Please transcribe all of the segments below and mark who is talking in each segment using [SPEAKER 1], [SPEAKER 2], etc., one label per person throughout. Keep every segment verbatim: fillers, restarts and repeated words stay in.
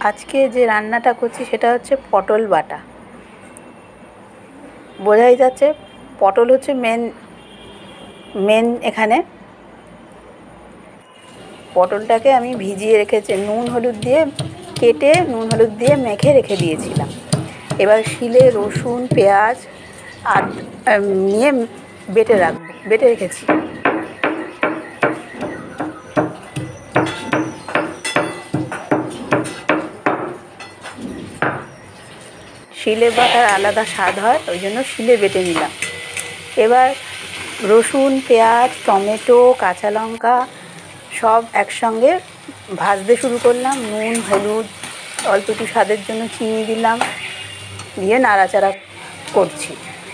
[SPEAKER 1] আজকে যে রান্নাটা করছি সেটা হচ্ছে পটল বাটা। বোঝাই যাচ্ছে পটল হচ্ছে মেন মেন এখানে। পটলটাকে আমি ভিজিয়ে রেখেছি, নুন হলুদ দিয়ে কেটে নুন হলুদ দিয়ে মেখে রেখে দিয়েছিলাম। এবার শিলে রসুন পেঁয়াজ আর নিয়ে বেটে রাখবো, বেটে রেখেছি। শিলে বাটার আলাদা স্বাদ হয়, ওই জন্য শিলে বেটে নিলাম। এবার রসুন পেঁয়াজ টমেটো কাঁচা লঙ্কা সব একসঙ্গে ভাজতে শুরু করলাম। নুন হলুদ অল্প একটু স্বাদের জন্য চিনি দিলাম, দিয়ে নাড়াচাড়া করছি।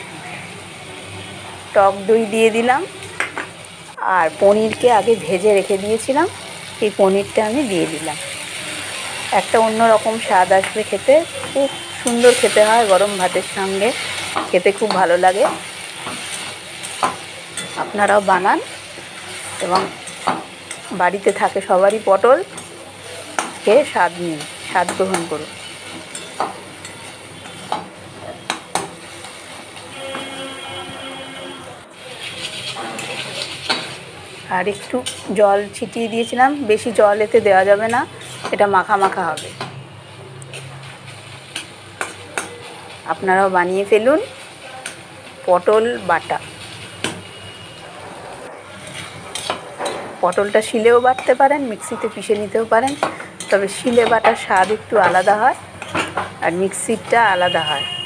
[SPEAKER 1] টক দই দিয়ে দিলাম, আর পনিরকে আগে ভেজে রেখে দিয়েছিলাম, এই পনিরটা আমি দিয়ে দিলাম। একটা অন্যরকম স্বাদ আসবে, খেতে খুব সুন্দর খেতে হয়, গরম ভাতের সঙ্গে খেতে খুব ভালো লাগে। আপনারাও বানান এবং বাড়িতে থাকে সবারই পটল, খেয়ে স্বাদ নিন, স্বাদ গ্রহণ করুন। আর একটু জল ছিটিয়ে দিয়েছিলাম, বেশি জল এতে দেওয়া যাবে না, এটা মাখা মাখা হবে। আপনারাও বানিয়ে ফেলুন পটল বাটা। পটলটা শিলেও বাটতে পারেন, মিক্সিতে পিষে নিতেও পারেন, তবে শিলে বাটার স্বাদ একটু আলাদা হয় আর মিক্সিরটা আলাদা হয়।